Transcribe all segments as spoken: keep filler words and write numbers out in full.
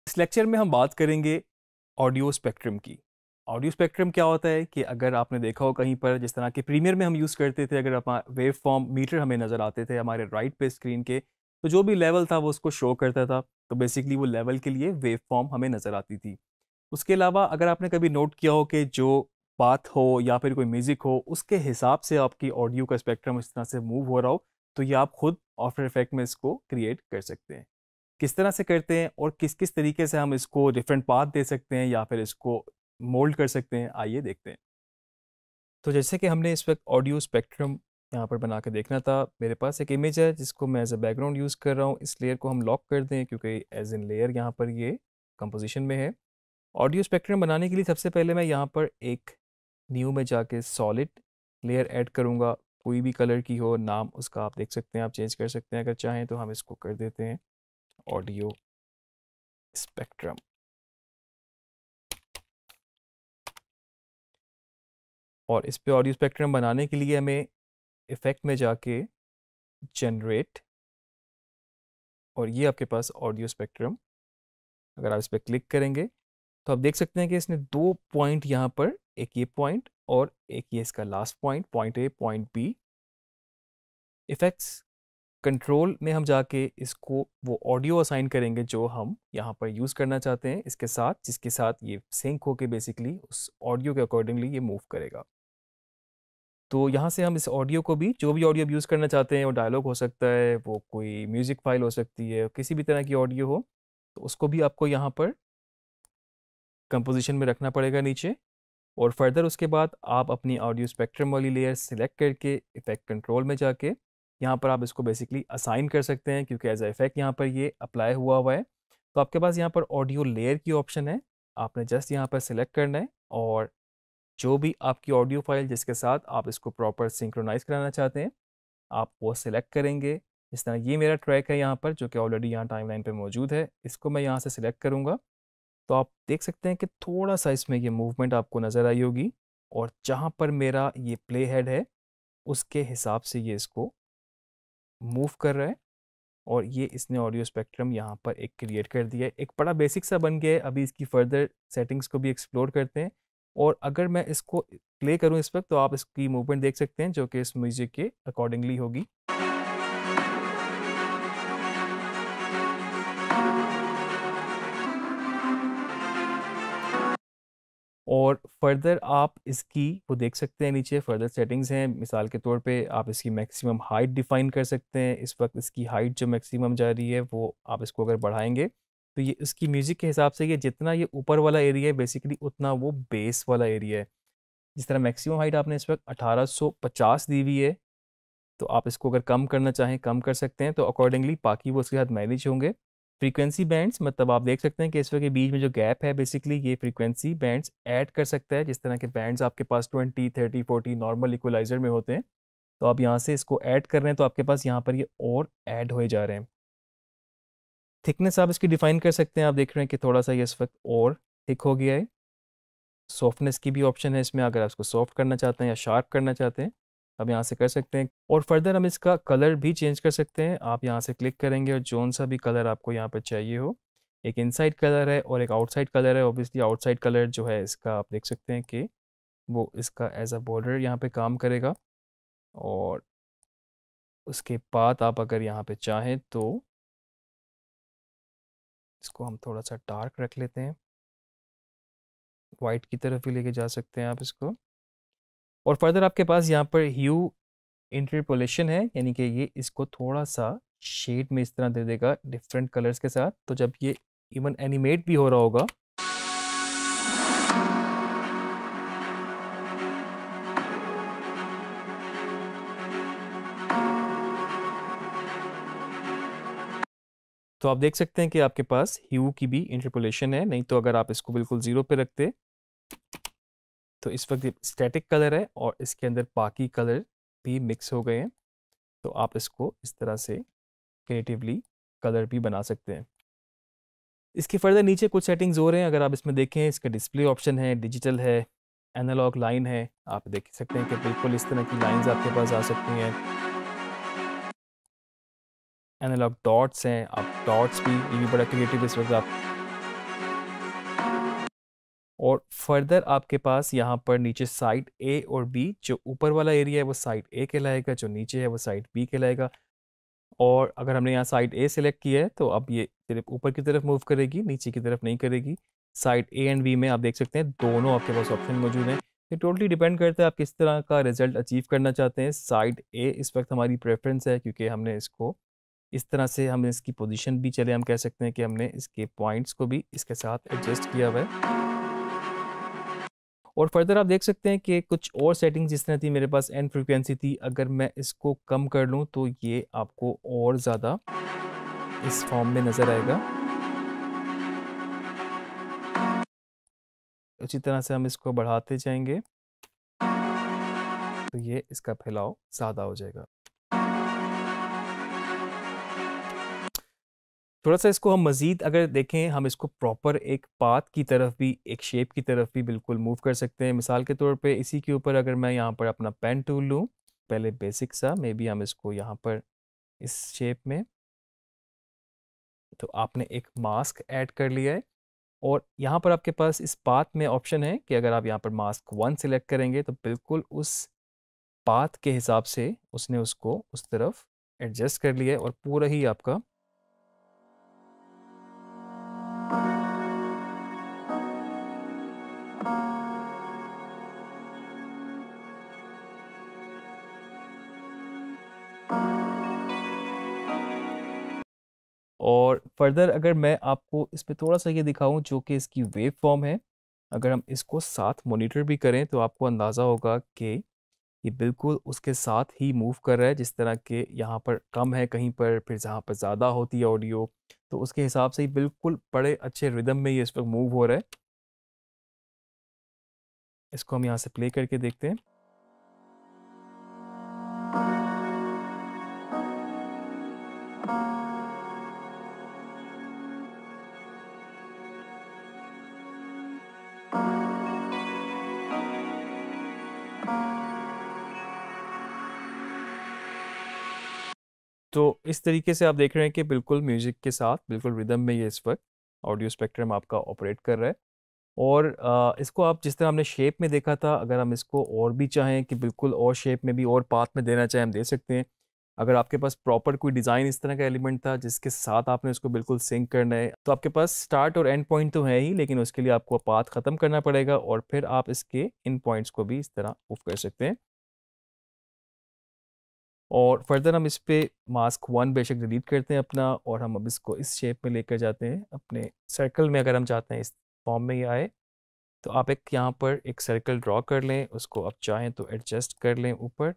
इस लेक्चर में हम बात करेंगे ऑडियो स्पेक्ट्रम की। ऑडियो स्पेक्ट्रम क्या होता है कि अगर आपने देखा हो कहीं पर, जिस तरह के प्रीमियर में हम यूज़ करते थे, अगर आप वेव फॉर्म मीटर हमें नज़र आते थे हमारे राइट पे स्क्रीन के, तो जो भी लेवल था वो उसको शो करता था। तो बेसिकली वो लेवल के लिए वेव फॉर्म हमें नज़र आती थी। उसके अलावा अगर आपने कभी नोट किया हो कि जो बात हो या फिर कोई म्यूज़िक हो, उसके हिसाब से आपकी ऑडियो का स्पेक्ट्रम इस तरह से मूव हो रहा हो, तो ये आप खुद आफ्टर इफेक्ट में इसको क्रिएट कर सकते हैं। किस तरह से करते हैं और किस किस तरीके से हम इसको डिफरेंट पाथ दे सकते हैं या फिर इसको मोल्ड कर सकते हैं, आइए देखते हैं। तो जैसे कि हमने इस वक्त ऑडियो स्पेक्ट्रम यहाँ पर बना के देखना था, मेरे पास एक इमेज है जिसको मैं एज अ बैकग्राउंड यूज़ कर रहा हूँ। इस लेयर को हम लॉक कर दें क्योंकि एज इन लेयर यहाँ पर ये कंपोजिशन में है। ऑडियो स्पेक्ट्रम बनाने के लिए सबसे पहले मैं यहाँ पर एक न्यू में जाके सॉलिड लेयर ऐड करूँगा। कोई भी कलर की हो, नाम उसका आप देख सकते हैं, आप चेंज कर सकते हैं अगर चाहें तो। हम इसको कर देते हैं ऑडियो स्पेक्ट्रम। और इस पे ऑडियो स्पेक्ट्रम बनाने के लिए हमें इफेक्ट में जाके जनरेट, और ये आपके पास ऑडियो स्पेक्ट्रम, अगर आप इस पर क्लिक करेंगे तो आप देख सकते हैं कि इसने दो पॉइंट यहाँ पर, एक ये पॉइंट और एक ये इसका last point, point A point B. Effects control में हम जाके इसको वो ऑडियो असाइन करेंगे जो हम यहाँ पर यूज़ करना चाहते हैं इसके साथ, जिसके साथ ये सिंक होके बेसिकली उस ऑडियो के अकॉर्डिंगली ये मूव करेगा। तो यहाँ से हम इस ऑडियो को भी, जो भी ऑडियो यूज़ करना चाहते हैं, वो डायलॉग हो सकता है, वो कोई म्यूज़िक फाइल हो सकती है, किसी भी तरह की ऑडियो हो, तो उसको भी आपको यहाँ पर कंपोजिशन में रखना पड़ेगा नीचे। और फर्दर उसके बाद आप अपनी ऑडियो स्पेक्ट्रम वाली लेयर सिलेक्ट करके इफेक्ट कंट्रोल में जाके यहाँ पर आप इसको बेसिकली असाइन कर सकते हैं, क्योंकि एज अ इफेक्ट यहाँ पर ये अप्लाई हुआ हुआ है। तो आपके पास यहाँ पर ऑडियो लेयर की ऑप्शन है, आपने जस्ट यहाँ पर सिलेक्ट करना है और जो भी आपकी ऑडियो फाइल जिसके साथ आप इसको प्रॉपर सिंक्रोनाइज कराना चाहते हैं, आप वो सिलेक्ट करेंगे। इस तरह ये मेरा ट्रैक है यहाँ पर, जो कि ऑलरेडी यहाँ टाइमलाइन पे मौजूद है। इसको मैं यहाँ से सिलेक्ट करूँगा तो आप देख सकते हैं कि थोड़ा सा इसमें ये मूवमेंट आपको नज़र आई होगी, और जहाँ पर मेरा ये प्ले हेड है उसके हिसाब से ये इसको मूव कर रहा है। और ये इसने ऑडियो स्पेक्ट्रम यहाँ पर एक क्रिएट कर दिया है, एक बड़ा बेसिक सा बन गया है। अभी इसकी फर्दर सेटिंग्स को भी एक्सप्लोर करते हैं। और अगर मैं इसको प्ले करूँ इस वक्त, तो आप इसकी मूवमेंट देख सकते हैं जो कि इस म्यूजिक के अकॉर्डिंगली होगी। और फर्दर आप इसकी वो देख सकते हैं, नीचे फर्दर सेटिंग्स हैं। मिसाल के तौर पे आप इसकी मैक्सिमम हाइट डिफाइन कर सकते हैं। इस वक्त इसकी हाइट जो मैक्सिमम जा रही है, वो आप इसको अगर बढ़ाएंगे तो ये इसकी म्यूज़िक के हिसाब से, ये जितना ये ऊपर वाला एरिया है बेसिकली उतना वो बेस वाला एरिया है। जिस तरह मैक्सिमम हाइट आपने इस वक्त अठारह सौ पचास दी हुई है, तो आप इसको अगर कम करना चाहें कम कर सकते हैं, तो अकॉर्डिंगली बाकी वो उसके साथ मैनेज होंगे। फ्रीक्वेंसी बैंड्स, मतलब आप देख सकते हैं कि इस वक्त के बीच में जो गैप है बेसिकली ये फ्रीक्वेंसी बैंड्स ऐड कर सकता है। जिस तरह के बैंड्स आपके पास twenty thirty forty normal equaliser में होते हैं, तो आप यहाँ से इसको ऐड कर रहे हैं तो आपके पास यहाँ पर ये और ऐड हो जा रहे हैं। थिकनेस आप इसकी डिफाइन कर सकते हैं, आप देख रहे हैं कि थोड़ा सा ये इस वक्त और थिक हो गया है। सॉफ्टनेस की भी ऑप्शन है इसमें, अगर आप इसको सॉफ्ट करना चाहते हैं या शार्प करना चाहते हैं आप यहाँ से कर सकते हैं। और फर्दर हम इसका कलर भी चेंज कर सकते हैं। आप यहाँ से क्लिक करेंगे और जोन सा भी कलर आपको यहाँ पर चाहिए हो, एक इनसाइड कलर है और एक आउटसाइड कलर है। ऑब्वियसली आउटसाइड कलर जो है इसका आप देख सकते हैं कि वो इसका एज अ बॉर्डर यहाँ पे काम करेगा। और उसके बाद आप अगर यहाँ पे चाहें तो इसको हम थोड़ा सा डार्क रख लेते हैं, वाइट की तरफ भी लेके जा सकते हैं आप इसको। और फर्दर आपके पास यहाँ पर ह्यू इंटरपोलेशन है, यानी कि ये इसको थोड़ा सा शेड में इस तरह दे देगा डिफरेंट कलर्स के साथ। तो जब ये इवन एनिमेट भी हो रहा होगा, तो आप देख सकते हैं कि आपके पास ह्यू की भी इंटरपोलेशन है। नहीं तो अगर आप इसको बिल्कुल ज़ीरो पे रखते तो इस वक्त स्टैटिक कलर है और इसके अंदर बाकी कलर भी मिक्स हो गए हैं। तो आप इसको इस तरह से क्रिएटिवली कलर भी बना सकते हैं। इसके फर्दर नीचे कुछ सेटिंग्स हो रहे हैं, अगर आप इसमें देखें, इसका डिस्प्ले ऑप्शन है, डिजिटल है, एनालॉग लाइन है। आप देख सकते हैं कि बिल्कुल इस तरह की लाइंस आपके पास आ सकती हैं। एनालॉग डॉट्स हैं, आप डॉट्स भी, ये भी बड़ा क्रिएटिव इस वक्त आप और फर्दर आपके पास यहाँ पर नीचे साइड ए और बी, जो ऊपर वाला एरिया है वो साइड ए कहलाएगा, जो नीचे है वो साइड बी कहलाएगा। और अगर हमने यहाँ साइड ए सिलेक्ट किया है तो अब ये सिर्फ ऊपर की तरफ मूव करेगी, नीचे की तरफ नहीं करेगी। साइड ए एंड बी में आप देख सकते हैं दोनों आपके पास ऑप्शन मौजूद हैं। ये टोटली डिपेंड करता है आप किस तरह का रिजल्ट अचीव करना चाहते हैं। साइड ए इस वक्त हमारी प्रेफरेंस है, क्योंकि हमने इसको इस तरह से, हमने इसकी पोजीशन भी, चले हम कह सकते हैं कि हमने इसके पॉइंट्स को भी इसके साथ एडजस्ट किया हुआ है। और फर्दर आप देख सकते हैं कि कुछ और सेटिंग्स जिस तरह थी, मेरे पास एंड फ्रीक्वेंसी थी, अगर मैं इसको कम कर लूँ तो ये आपको और ज़्यादा इस फॉर्म में नज़र आएगा। उसी तरह से हम इसको बढ़ाते जाएंगे तो ये इसका फैलाव ज़्यादा हो जाएगा। थोड़ा सा इसको हम मज़ीद अगर देखें, हम इसको प्रॉपर एक पाथ की तरफ भी, एक शेप की तरफ भी बिल्कुल मूव कर सकते हैं। मिसाल के तौर पे इसी के ऊपर अगर मैं यहाँ पर अपना पेन टूल लूँ, पहले बेसिक सा, मे बी हम इसको यहाँ पर इस शेप में, तो आपने एक मास्क ऐड कर लिया है। और यहाँ पर आपके पास इस पाथ में ऑप्शन है कि अगर आप यहाँ पर मास्क वन सिलेक्ट करेंगे तो बिल्कुल उस पाथ के हिसाब से उसने उसको उस तरफ एडजस्ट कर लिया है और पूरा ही आपका और फर्दर अगर मैं आपको इस पे थोड़ा सा ये दिखाऊं, जो कि इसकी वेव फॉर्म है, अगर हम इसको साथ मॉनिटर भी करें तो आपको अंदाज़ा होगा कि ये बिल्कुल उसके साथ ही मूव कर रहा है। जिस तरह के यहाँ पर कम है कहीं पर, फिर जहाँ पर ज़्यादा होती है ऑडियो, तो उसके हिसाब से ही बिल्कुल बड़े अच्छे रिदम में ये इस वक्त मूव हो रहा है। इसको हम यहाँ से प्ले करके देखते हैं। तो इस तरीके से आप देख रहे हैं कि बिल्कुल म्यूज़िक के साथ बिल्कुल रिदम में ये इस वक्त ऑडियो स्पेक्ट्रम आपका ऑपरेट कर रहा है। और आ, इसको आप जिस तरह हमने शेप में देखा था, अगर हम इसको और भी चाहें कि बिल्कुल और शेप में भी और पाथ में देना चाहें, हम दे सकते हैं। अगर आपके पास प्रॉपर कोई डिज़ाइन इस तरह का एलिमेंट था जिसके साथ आपने उसको बिल्कुल सिंक करना है, तो आपके पास स्टार्ट और एंड पॉइंट तो है ही, लेकिन उसके लिए आपको पाथ ख़त्म करना पड़ेगा और फिर आप इसके इन पॉइंट्स को भी इस तरह मूव कर सकते हैं। और फर्दर हम इस पे मास्क वन बेशक डिलीट करते हैं अपना, और हम अब इसको इस शेप में लेकर जाते हैं अपने सर्कल में। अगर हम चाहते हैं इस फॉर्म में ये आए, तो आप एक यहाँ पर एक सर्कल ड्रॉ कर लें, उसको आप चाहें तो एडजस्ट कर लें ऊपर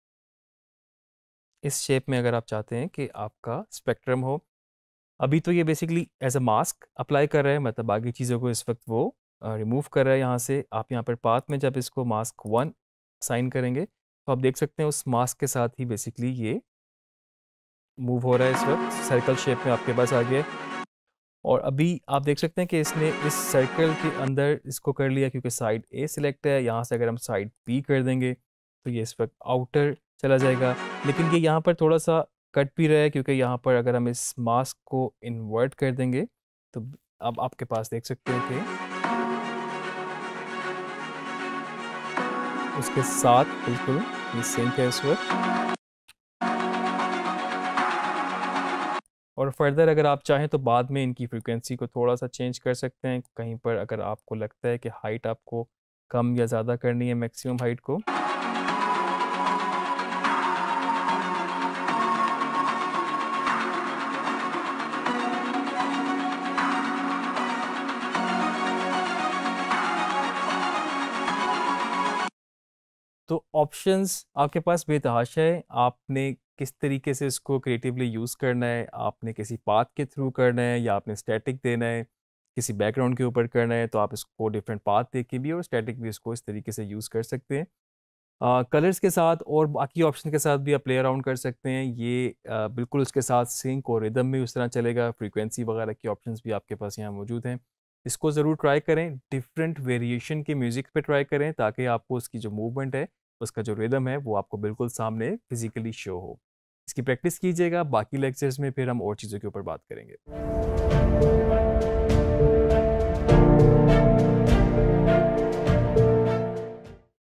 इस शेप में, अगर आप चाहते हैं कि आपका स्पेक्ट्रम हो। अभी तो ये basically as a mask apply कर रहा है, मतलब बाकी चीज़ों को इस वक्त वो रिमूव कर रहा है यहाँ से। आप यहाँ पर पाथ में जब इसको मास्क वन साइन करेंगे तो आप देख सकते हैं उस मास्क के साथ ही बेसिकली ये मूव हो रहा है। इस वक्त सर्कल शेप में आपके पास आ गया है। और अभी आप देख सकते हैं कि इसने इस सर्कल के अंदर इसको कर लिया, क्योंकि साइड ए सिलेक्ट है। यहाँ से अगर हम साइड बी कर देंगे तो ये इस वक्त आउटर चला जाएगा, लेकिन ये यहाँ पर थोड़ा सा कट भी रहा है, क्योंकि यहाँ पर अगर हम इस मास्क को इन्वर्ट कर देंगे तो अब आपके पास देख सकते हैं कि उसके साथ बिल्कुल ये सिंक है इस वक्त। और फर्दर अगर आप चाहें तो बाद में इनकी फ्रीक्वेंसी को थोड़ा सा चेंज कर सकते हैं, कहीं पर अगर आपको लगता है कि हाइट आपको कम या ज़्यादा करनी है, मैक्सिमम हाइट को। तो ऑप्शंस आपके पास बेतहाशा है, आपने किस तरीके से इसको क्रिएटिवली यूज़ करना है। आपने किसी पाथ के थ्रू करना है या आपने स्टैटिक देना है, किसी बैकग्राउंड के ऊपर करना है, तो आप इसको डिफरेंट पाथ दे के भी और स्टैटिक भी इसको इस तरीके से यूज़ कर सकते हैं। कलर्स के साथ और बाकी ऑप्शन के साथ भी आप प्ले अराउंड कर सकते हैं। ये आ, बिल्कुल उसके साथ सिंक और रिदम भी उस तरह चलेगा। फ्रीक्वेंसी वगैरह के ऑप्शंस भी आपके पास यहाँ मौजूद हैं। इसको ज़रूर ट्राई करें, डिफरेंट वेरिएशन के म्यूज़िक पे ट्राई करें, ताकि आपको उसकी जो मूवमेंट है, उसका जो रिदम है, वो आपको बिल्कुल सामने फिजिकली शो हो। इसकी प्रैक्टिस कीजिएगा। बाकी लेक्चर्स में फिर हम और चीज़ों के ऊपर बात करेंगे।